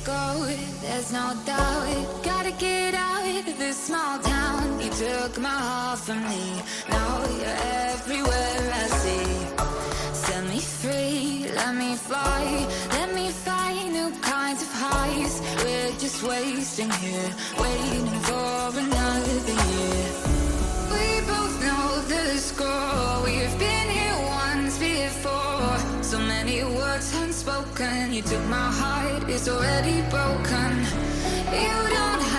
go, there's no doubt. Gotta get out of this small town. You took my heart from me, now you're everywhere I see. Set me free, let me fly, let me find new kinds of highs. We're just wasting here, waiting for another year. We both know the score, we've been here once before. So many words unspoken, you took my heart, it's already broken. You don't